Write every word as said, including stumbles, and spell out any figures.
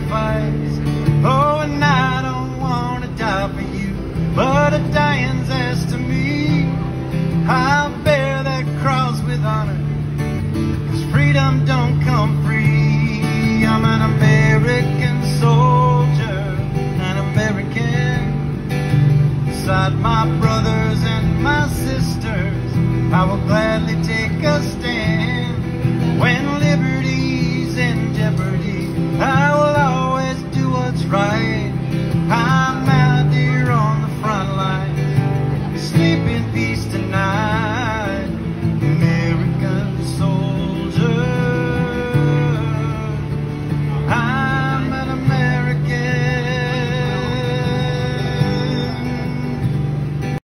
sacrifice. Oh, and I don't want to die for you, but a dying's asked to me. I'll bear that cross with honor, 'cause freedom don't come free. I'm an American soldier, an American. Beside my brothers and my sisters, I will gladly take a stand. When liberty's in jeopardy, I will always do what's right.